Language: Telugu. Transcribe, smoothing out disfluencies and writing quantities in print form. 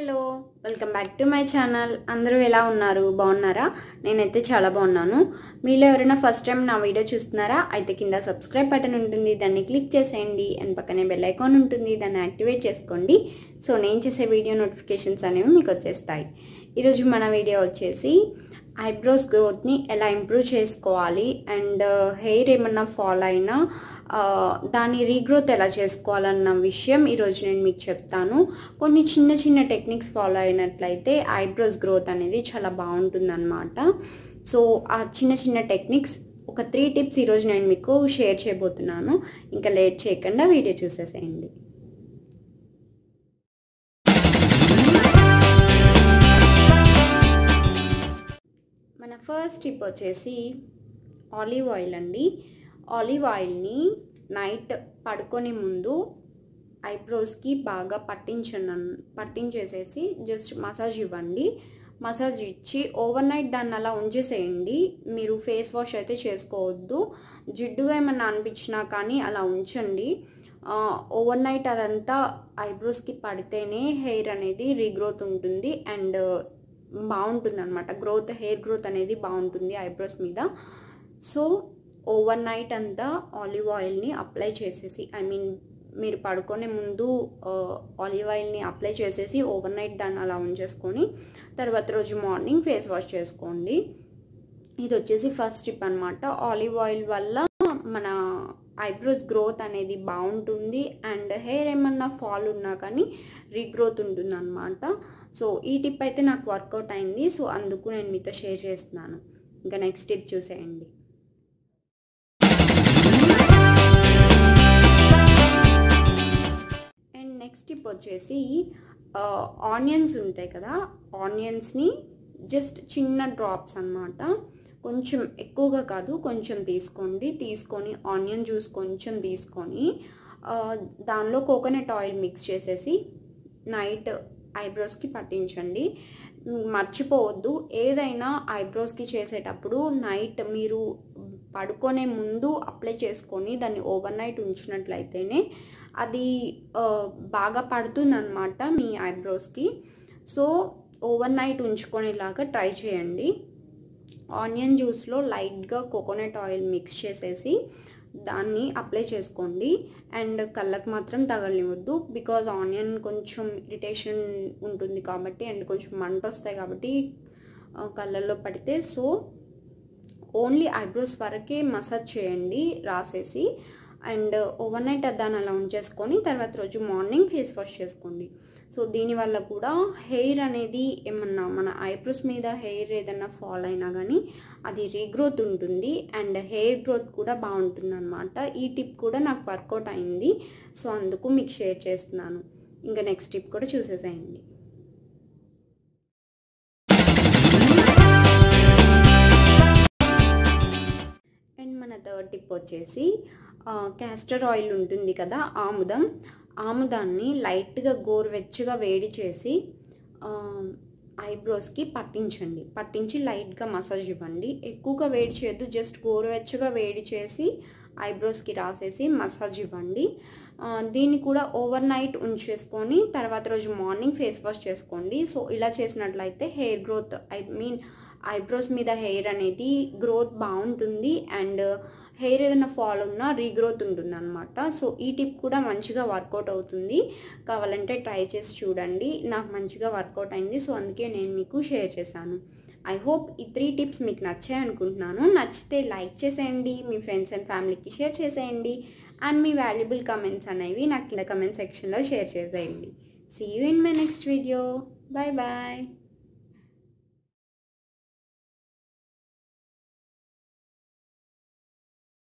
Hello welcome back to my channel. అందరూ ఎలా ఉన్నారు? బాగున్నారా? నేనైతే చాలా బాగున్నాను. మీలో ఎవరైనా ఫస్ట్ టైం నా వీడియో చూస్తున్నారా? అయితే కింద సబ్స్క్రైబ్ బటన్ ఉంటుంది, దాన్ని క్లిక్ చేసేయండి. అండ్ పక్కనే బెల్ ఐకాన్ ఉంటుంది, దాన్ని యాక్టివేట్ చేసుకోండి. సో నేను చేసే వీడియో నోటిఫికేషన్స్ అనేవి మీకు వచ్చేస్తాయి. ఈరోజు మన వీడియో వచ్చేసి ఐబ్రోస్ గ్రోత్ని ఎలా ఇంప్రూవ్ చేసుకోవాలి అండ్ హెయిర్ ఏమన్నా ఫాల్ అయినా దాని రీగ్రోత్ ఎలా చేసుకోవాలన్న విషయం ఈరోజు నేను మీకు చెప్తాను. కొన్ని చిన్న చిన్న టెక్నిక్స్ ఫాలో అయినట్లయితే ఐబ్రోస్ గ్రోత్ అనేది చాలా బాగుంటుందన్నమాట. సో ఆ చిన్న చిన్న టెక్నిక్స్ ఒక 3 టిప్స్ ఈరోజు నేను మీకు షేర్ చేయబోతున్నాను. ఇంకా లేట్ చేయకుండా వీడియో చూసేసేయండి. మన ఫస్ట్ టిప్ వచ్చేసి ఆలివ్ ఆయిల్ అండి. ఆలివ్ ఆయిల్ని నైట్ పడుకొని ముందు ఐబ్రోస్కి బాగా పట్టించేసేసి జస్ట్ మసాజ్ ఇవ్వండి. మసాజ్ ఇచ్చి ఓవర్ నైట్ దాన్ని అలా ఉంచేసేయండి. మీరు ఫేస్ వాష్ అయితే చేసుకోవద్దు. జిడ్డుగా ఏమన్నా అనిపించినా కానీ అలా ఉంచండి. ఓవర్ నైట్ అదంతా ఐబ్రోస్కి పడితేనే హెయిర్ అనేది రీగ్రోత్ ఉంటుంది అండ్ బాగుంటుంది అనమాట. హెయిర్ గ్రోత్ అనేది బాగుంటుంది ఐబ్రోస్ మీద. సో ఓవర్ నైట్ అంతా ఆలివ్ ఆయిల్ని అప్లై చేసేసి మీరు పడుకునే ముందు ఆలివ్ ఆయిల్ని అప్లై చేసేసి ఓవర్ నైట్ దాన్ని అలా ఉంచేసుకొని తర్వాత రోజు మార్నింగ్ ఫేస్ వాష్ చేసుకోండి. ఇది వచ్చేసి ఫస్ట్ టిప్ అనమాట. ఆలివ్ ఆయిల్ వల్ల మన ఐబ్రోస్ గ్రోత్ అనేది బాగుంటుంది అండ్ హెయిర్ ఏమన్నా ఫాల్ ఉన్నా కానీ రీగ్రోత్ ఉంటుంది అనమాట. సో ఈ టిప్ అయితే నాకు వర్కౌట్ అయింది. సో అందుకు నేను మీతో షేర్ చేస్తున్నాను. ఇంకా నెక్స్ట్ టిప్ చూసేయండి. అండ్ నెక్స్ట్ టిప్ వచ్చేసి ఆనియన్స్ ఉంటాయి కదా, ఆనియన్స్ని జస్ట్ చిన్న డ్రాప్స్ అన్నమాట. కొంచెం ఎక్కువగా కాదు, కొంచెం తీసుకొని ఆనియన్ జ్యూస్ కొంచెం తీసుకొని దానిలో కోకోనట్ ఆయిల్ మిక్స్ చేసేసి నైట్ ఐబ్రోస్కి పట్టించండి. మర్చిపోవద్దు, ఏదైనా ఐబ్రోస్కి చేసేటప్పుడు నైట్ మీరు పడుకునే ముందు అప్లై చేసుకొని దాన్ని ఓవర్ నైట్ ఉంచినట్లయితేనే అది బాగా పడుతుందన్నమాట మీ ఐబ్రోస్కి. సో ఓవర్ నైట్ ఉంచుకునేలాగా ట్రై చేయండి. ఆనియన్ జ్యూస్లో లైట్గా కోకోనట్ ఆయిల్ మిక్స్ చేసేసి దాన్ని అప్లై చేసుకోండి. అండ్ కళ్ళకు మాత్రం తగలనివద్దు, బికాజ్ ఆనియన్ కొంచెం ఇరిటేషన్ ఉంటుంది కాబట్టి అండ్ కొంచెం మంట వస్తాయి కాబట్టి కళ్ళల్లో పడితే. సో ఓన్లీ ఐబ్రోస్ వరకే మసాజ్ చేయండి రాసేసి అండ్ ఓవర్ నైట్ దాన్ని అలా ఉంచేసుకొని తర్వాత రోజు మార్నింగ్ ఫేస్ వాష్ చేసుకోండి. సో దీనివల్ల కూడా హెయిర్ అనేది ఏమన్నా మన ఐబ్రోస్ మీద హెయిర్ ఏదన్నా ఫాల్ అయినా కానీ అది రీగ్రోత్ ఉంటుంది అండ్ హెయిర్ గ్రోత్ కూడా బాగుంటుంది అనమాట. ఈ టిప్ కూడా నాకు వర్కౌట్ అయింది. సో అందుకు మీకు షేర్ చేస్తున్నాను. ఇంకా నెక్స్ట్ టిప్ కూడా చూసేసేయండి. అండ్ మన థర్డ్ టిప్ వచ్చేసి క్యాస్టర్ ఆయిల్ ఉంటుంది కదా, ఆముదాన్ని లైట్గా గోరువెచ్చగా వేడి చేసి ఐబ్రోస్కి పట్టించి లైట్గా మసాజ్ ఇవ్వండి. ఎక్కువగా వేడి చేయొద్దు, జస్ట్ గోరువెచ్చగా వేడి చేసి ఐబ్రోస్కి రాసేసి మసాజ్ ఇవ్వండి. దీన్ని కూడా ఓవర్ నైట్ ఉంచేసుకొని తర్వాత రోజు మార్నింగ్ ఫేస్ వాష్ చేసుకోండి. సో ఇలా చేసినట్లయితే హెయిర్ గ్రోత్ ఐబ్రోస్ మీద హెయిర్ అనేది గ్రోత్ బాగుంటుంది అండ్ హెయిర్ ఏదైనా ఫాల్ ఉన్నా రీగ్రోత్ ఉంటుంది అనమాట. సో ఈ టిప్ కూడా మంచిగా వర్కౌట్ అవుతుంది. కావాలంటే ట్రై చేసి చూడండి. నాకు మంచిగా వర్కౌట్ అయింది. సో అందుకే నేను మీకు షేర్ చేశాను. ఐ హోప్ ఈ 3 టిప్స్ మీకు నచ్చాయి అనుకుంటున్నాను. నచ్చితే లైక్ చేసేయండి, మీ ఫ్రెండ్స్ అండ్ ఫ్యామిలీకి షేర్ చేసేయండి అండ్ మీ వాల్యుబుల్ కమెంట్స్ అనేవి నాకు కింద కమెంట్ సెక్షన్లో షేర్ చేసేయండి. See you in my next video. Bye bye.